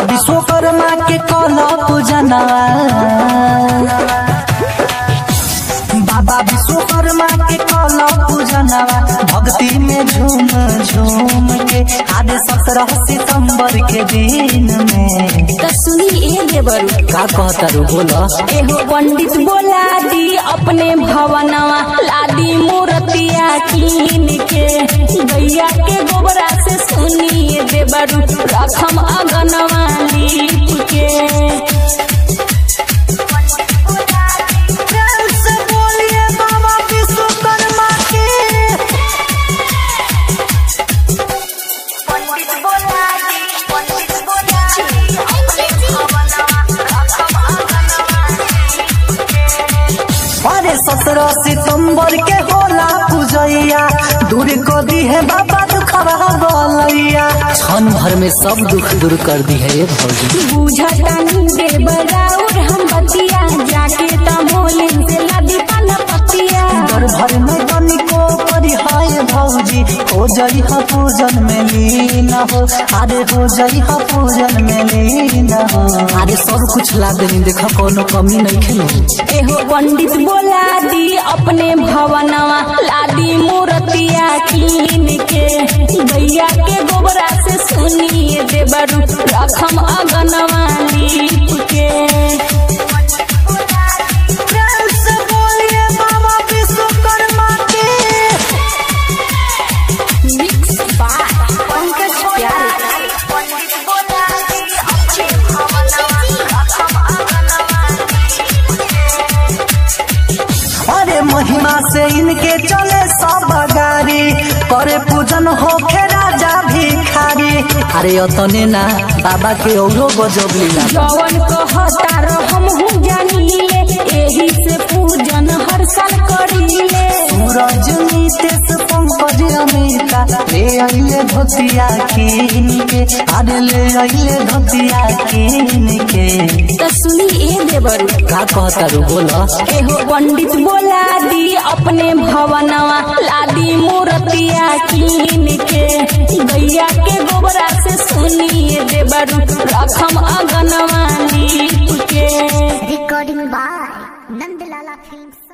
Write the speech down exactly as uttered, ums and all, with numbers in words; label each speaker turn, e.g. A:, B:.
A: विश्वकर्मा के कला पूजनवा बाबा विश्वकर्मा के कला पूजनवा भक्ति में झूम झूम के आज सत्रह सितंबर के दिन में
B: तो सुनी ए देवर
A: का कहता रू बोला
B: एहो पंडित बोला दी अपने भवनवा लादी मूर्तिया कीन के गैया के गोबरा से सुनिए देवर रखम अगनवा लीप के
A: सत्रह सितंबर के होला पूजैया दूर को दी है बाबा दुखवा बोलैया क्षण भर में सब दुख दूर कर दी है भौजी
B: बुझता देवरा और हम बतिया जाके तमोले से लदी पाना पतिया
A: घर भर में बनी को परिहाय भौजी हो जाई हा पूजन में लीन हो अरे हो जाई हा पूजन में लीन हो अरे सब कुछ ला देनी देखा कोनो कमी नहीं खेलो
B: एहो पंडित बोला दी अपने भवनवा लादी मूर्तिया कीन के गैया के गोबरा से सुनिए देवर रखम अगनवा लीप के
A: महिमा से इनके चले सब गाड़ी करे पूजन होके राजा भिखारी अरे अतने ना बाबा के औरो गजब लीला
B: जवन कहता रहम हूँ जानिले एही से पूजन हर साल करीले
A: सूरज नीतेश पंकज अमेरिका ले आइले धोतिया कीन के अरे ले आइले धोतिया कीन के
B: तो सुनी ए देवर
A: का कहता रू बोला
B: एहो पंडित बोला दी अपने भवनवा लादी मूर्तिया कीन के गैया के गोबरा से सुनिए देवर रखम अगनवा लीप के
C: रिकॉर्डिंग बाय नंदलाला फिल्म्स।